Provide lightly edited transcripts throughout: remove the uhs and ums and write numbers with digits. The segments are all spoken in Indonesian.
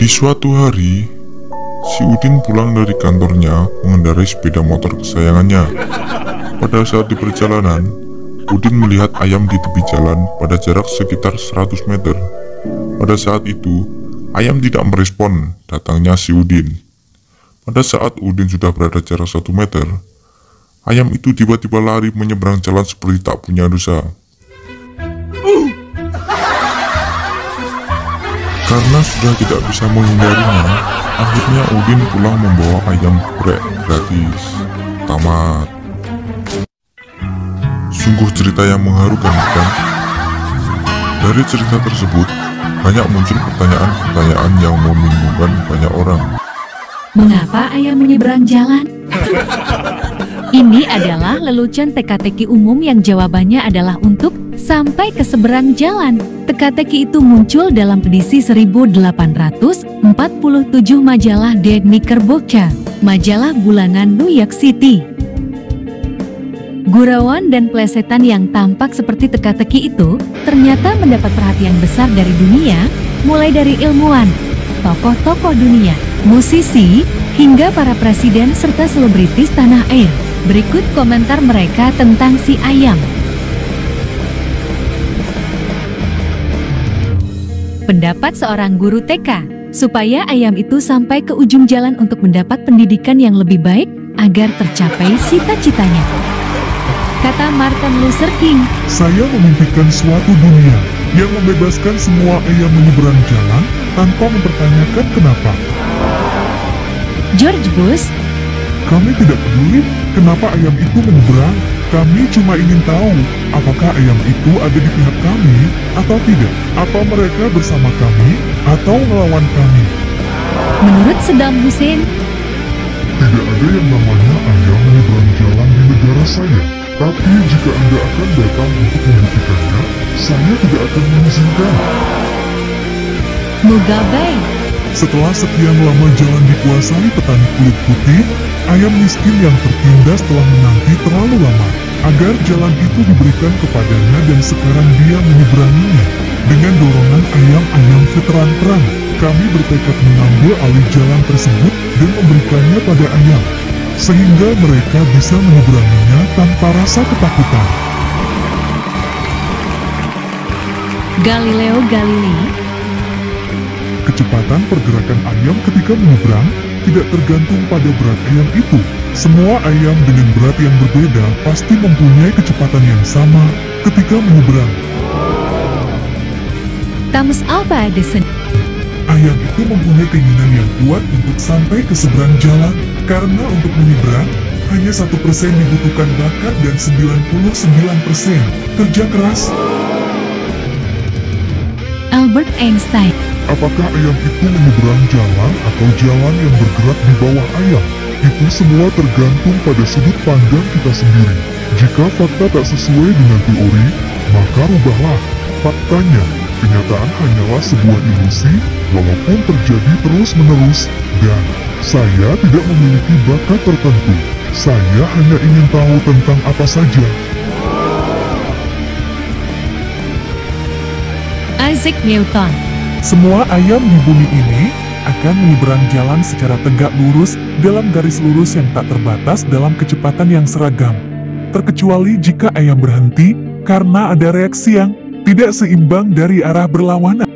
Di suatu hari, si Udin pulang dari kantornya mengendarai sepeda motor kesayangannya. Pada saat di perjalanan, Udin melihat ayam di tepi jalan pada jarak sekitar 100 meter. Pada saat itu, ayam tidak merespon datangnya si Udin. Pada saat Udin sudah berada jarak 1 meter, ayam itu tiba-tiba lari menyeberang jalan seperti tak punya dosa. Karena sudah tidak bisa menghindarinya, akhirnya Udin pulang membawa ayam geprek gratis. Tamat. Sungguh cerita yang mengharukan, bukan? Dari cerita tersebut, banyak muncul pertanyaan-pertanyaan yang membingungkan banyak orang. Mengapa ayam menyeberang jalan? Ini adalah lelucon teka-teki umum yang jawabannya adalah untuk sampai ke seberang jalan. Teka-teki itu muncul dalam edisi 1847 majalah Der Knickerbocker, majalah bulanan New York City. Gurauan dan plesetan yang tampak seperti teka-teki itu ternyata mendapat perhatian besar dari dunia, mulai dari ilmuwan, tokoh-tokoh dunia, musisi, hingga para presiden serta selebritis tanah air. Berikut komentar mereka tentang si ayam. Pendapat seorang guru TK, supaya ayam itu sampai ke ujung jalan untuk mendapat pendidikan yang lebih baik agar tercapai cita-citanya. Kata Martin Luther King, saya memimpikan suatu dunia yang membebaskan semua ayam menyeberang jalan tanpa mempertanyakan kenapa. George Bush, Kami tidak peduli kenapa ayam itu menyeberang. Kami cuma ingin tahu apakah ayam itu ada di pihak kami atau tidak. Apa mereka bersama kami atau melawan kami. menurut Saddam Hussein, Tidak ada yang namanya ayam menyeberang jalan di negara saya. Tapi jika Anda akan datang untuk membuktikannya, saya tidak akan mengizinkan. Mugabe, Setelah sekian lama jalan dikuasai petani kulit putih, ayam miskin yang tertindas telah menanti terlalu lama agar jalan itu diberikan kepadanya dan sekarang dia menyeberanginya. Dengan dorongan ayam-ayam veteran perang, kami bertekad mengambil alih jalan tersebut dan memberikannya pada ayam, sehingga mereka bisa menyeberanginya tanpa rasa ketakutan. Galileo Galilei, Kecepatan pergerakan ayam ketika menyeberang tidak tergantung pada berat ayam itu. Semua ayam dengan berat yang berbeda pasti mempunyai kecepatan yang sama ketika menyeberang. Thomas Alva Edison, Ayam itu mempunyai keinginan yang kuat untuk sampai ke seberang jalan, karena untuk menyeberang, hanya 1% dibutuhkan bakat dan 99% kerja keras. Albert Einstein, Apakah ayam itu menyeberang jalan atau jalan yang bergerak di bawah ayam? Itu semua tergantung pada sudut pandang kita sendiri. Jika fakta tak sesuai dengan teori, maka rubahlah. Faktanya, kenyataan hanyalah sebuah ilusi, walaupun terjadi terus-menerus, dan saya tidak memiliki bakat tertentu. Saya hanya ingin tahu tentang apa saja. Isaac Newton, Semua ayam di bumi ini akan menyeberang jalan secara tegak lurus dalam garis lurus yang tak terbatas dalam kecepatan yang seragam. Terkecuali jika ayam berhenti karena ada reaksi yang tidak seimbang dari arah berlawanan.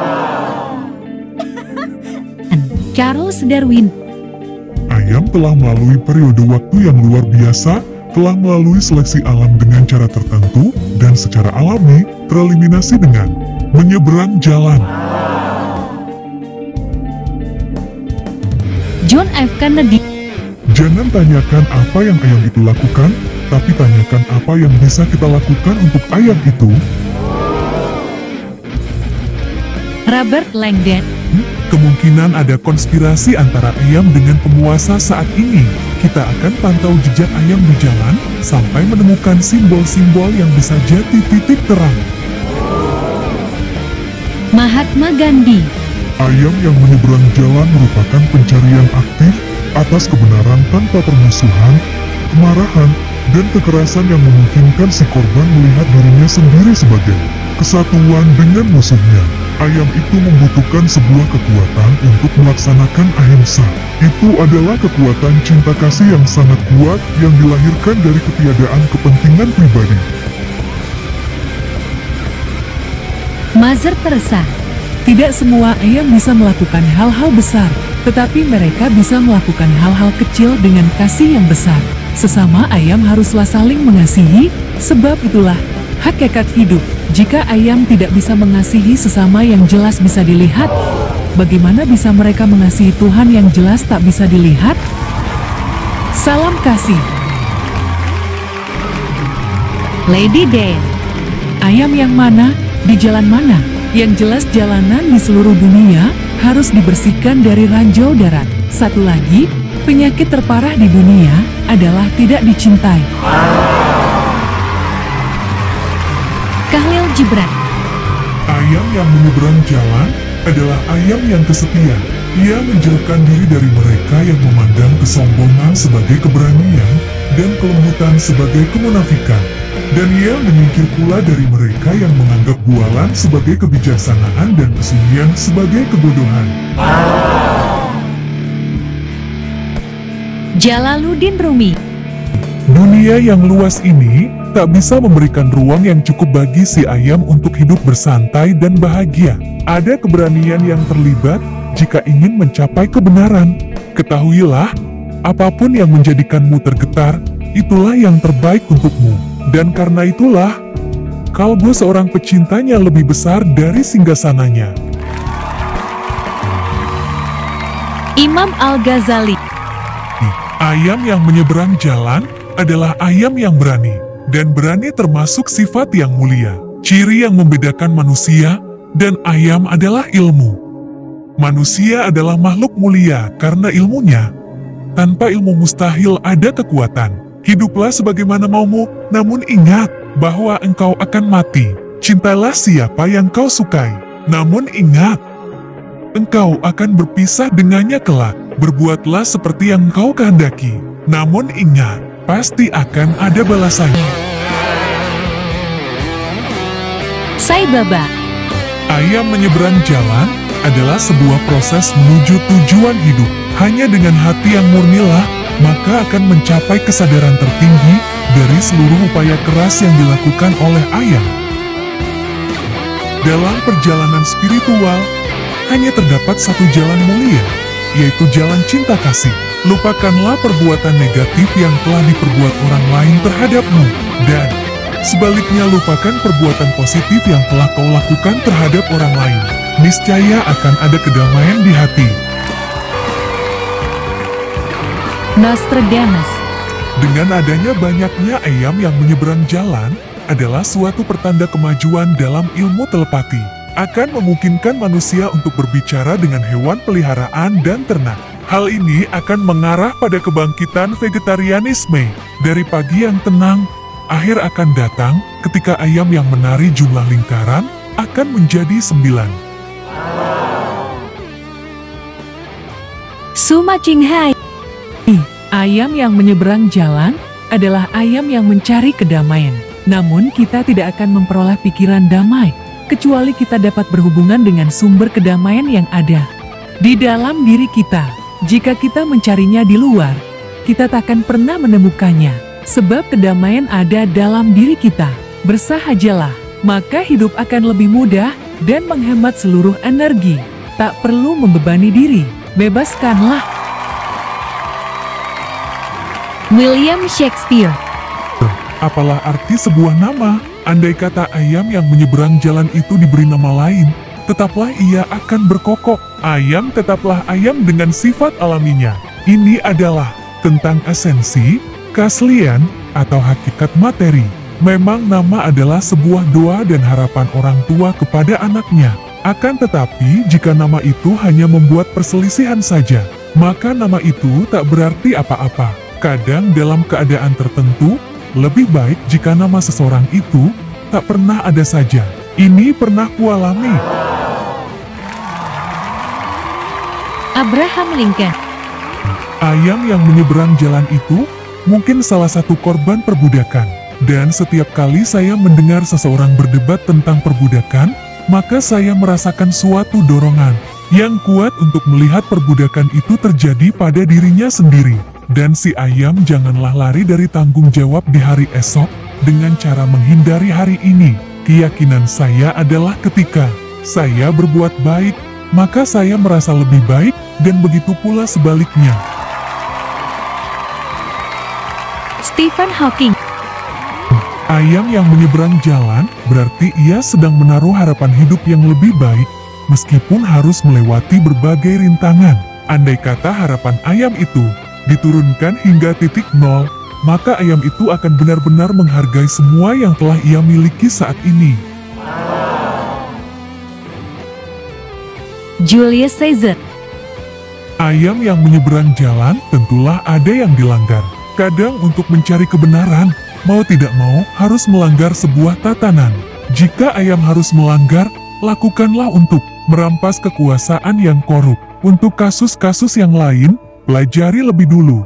Charles Darwin, Ayam telah melalui periode waktu yang luar biasa, telah melalui seleksi alam dengan cara tertentu, dan secara alami tereliminasi dengan menyeberang jalan. John F. Kennedy, Jangan tanyakan apa yang ayam itu lakukan, tapi tanyakan apa yang bisa kita lakukan untuk ayam itu. Robert Langdon, Kemungkinan ada konspirasi antara ayam dengan penguasa saat ini. Kita akan pantau jejak ayam di jalan, sampai menemukan simbol-simbol yang bisa jadi titik terang. Mahatma Gandhi, Ayam yang menyeberang jalan merupakan pencarian aktif atas kebenaran tanpa permusuhan, kemarahan, dan kekerasan yang memungkinkan si korban melihat dirinya sendiri sebagai kesatuan dengan musuhnya. Ayam itu membutuhkan sebuah kekuatan untuk melaksanakan ahimsa. Itu adalah kekuatan cinta kasih yang sangat kuat yang dilahirkan dari ketiadaan kepentingan pribadi. Mother Teresa. Tidak semua ayam bisa melakukan hal-hal besar, tetapi mereka bisa melakukan hal-hal kecil dengan kasih yang besar. Sesama ayam haruslah saling mengasihi, sebab itulah hakikat hidup. Jika ayam tidak bisa mengasihi sesama yang jelas bisa dilihat, bagaimana bisa mereka mengasihi Tuhan yang jelas tak bisa dilihat? Salam kasih. Lady Dale. Ayam yang mana, di jalan mana? Yang jelas jalanan di seluruh dunia harus dibersihkan dari ranjau darat. Satu lagi, penyakit terparah di dunia adalah tidak dicintai. Khalil Gibran. Ayam yang menyeberang jalan adalah ayam yang kesetia. Ia menjauhkan diri dari mereka yang memandang kesombongan sebagai keberanian dan kelembutan sebagai kemunafikan. Dan ia menyingkir pula dari mereka yang menganggap bualan sebagai kebijaksanaan dan kesunyian sebagai kebodohan. Jalaluddin Rumi. Dunia yang luas ini tak bisa memberikan ruang yang cukup bagi si ayam untuk hidup bersantai dan bahagia. Ada keberanian yang terlibat jika ingin mencapai kebenaran. Ketahuilah, apapun yang menjadikanmu tergetar, itulah yang terbaik untukmu. Dan karena itulah, kalbu seorang pecintanya lebih besar dari singgasananya. Imam Al-Ghazali. Ayam yang menyeberang jalan adalah ayam yang berani. Dan berani termasuk sifat yang mulia. Ciri yang membedakan manusia dan ayam adalah ilmu. Manusia adalah makhluk mulia karena ilmunya. Tanpa ilmu mustahil ada kekuatan. Hiduplah sebagaimana maumu, namun ingat bahwa engkau akan mati. Cintailah siapa yang kau sukai, namun ingat, engkau akan berpisah dengannya kelak. Berbuatlah seperti yang kau kehendaki, namun ingat, pasti akan ada balasannya. Sai Baba. Ayam menyeberang jalan adalah sebuah proses menuju tujuan hidup. Hanya dengan hati yang murnilah, maka akan mencapai kesadaran tertinggi dari seluruh upaya keras yang dilakukan oleh ayam. Dalam perjalanan spiritual, hanya terdapat satu jalan mulia, yaitu jalan cinta kasih. Lupakanlah perbuatan negatif yang telah diperbuat orang lain terhadapmu, dan sebaliknya lupakan perbuatan positif yang telah kau lakukan terhadap orang lain. Niscaya akan ada kedamaian di hati. Nostradamus. Dengan adanya banyaknya ayam yang menyeberang jalan adalah suatu pertanda kemajuan dalam ilmu telepati. Akan memungkinkan manusia untuk berbicara dengan hewan peliharaan dan ternak. Hal ini akan mengarah pada kebangkitan vegetarianisme. Dari pagi yang tenang, akhir akan datang ketika ayam yang menari jumlah lingkaran akan menjadi 9. Suma Qinghai. Ayam yang menyeberang jalan adalah ayam yang mencari kedamaian. Namun kita tidak akan memperoleh pikiran damai, kecuali kita dapat berhubungan dengan sumber kedamaian yang ada di dalam diri kita. Jika kita mencarinya di luar, kita tak akan pernah menemukannya. Sebab kedamaian ada dalam diri kita. Bersahajalah, maka hidup akan lebih mudah dan menghemat seluruh energi. Tak perlu membebani diri, bebaskanlah. William Shakespeare. Apalah arti sebuah nama? Andai kata ayam yang menyeberang jalan itu diberi nama lain, tetaplah ia akan berkokok. Ayam tetaplah ayam dengan sifat alaminya. Ini adalah tentang esensi, keaslian, atau hakikat materi. Memang nama adalah sebuah doa dan harapan orang tua kepada anaknya. Akan tetapi, jika nama itu hanya membuat perselisihan saja, maka nama itu tak berarti apa-apa. Kadang dalam keadaan tertentu, lebih baik jika nama seseorang itu tak pernah ada saja. Ini pernah kualami. Abraham Lincoln. Ayam yang menyeberang jalan itu mungkin salah satu korban perbudakan. Dan setiap kali saya mendengar seseorang berdebat tentang perbudakan, maka saya merasakan suatu dorongan yang kuat untuk melihat perbudakan itu terjadi pada dirinya sendiri. Dan si ayam janganlah lari dari tanggung jawab di hari esok dengan cara menghindari hari ini. Keyakinan saya adalah ketika saya berbuat baik, maka saya merasa lebih baik, dan begitu pula sebaliknya. Stephen Hawking. Ayam yang menyeberang jalan berarti ia sedang menaruh harapan hidup yang lebih baik, meskipun harus melewati berbagai rintangan. Andai kata harapan ayam itu diturunkan hingga titik nol, maka ayam itu akan benar-benar menghargai semua yang telah ia miliki saat ini. Julius Caesar. Ayam yang menyeberang jalan tentulah ada yang dilanggar. Kadang untuk mencari kebenaran, mau tidak mau harus melanggar sebuah tatanan. Jika ayam harus melanggar, lakukanlah untuk merampas kekuasaan yang korup. Untuk kasus-kasus yang lain, pelajari lebih dulu.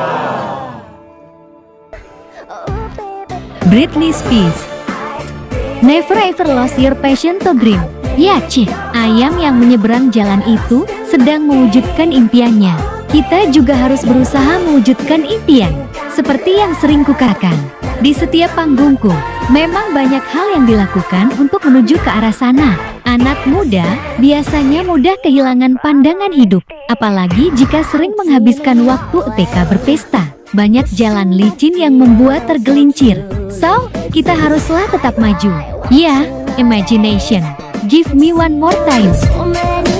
Britney Spears. Never ever lose your passion to dream. Ya cih, ayam yang menyeberang jalan itu sedang mewujudkan impiannya. Kita juga harus berusaha mewujudkan impian. Seperti yang sering kukatakan, di setiap panggungku, memang banyak hal yang dilakukan untuk menuju ke arah sana. Anak muda biasanya mudah kehilangan pandangan hidup, apalagi jika sering menghabiskan waktu ketika berpesta. Banyak jalan licin yang membuat tergelincir. So, kita haruslah tetap maju. Ya, imagination. Give me one more time.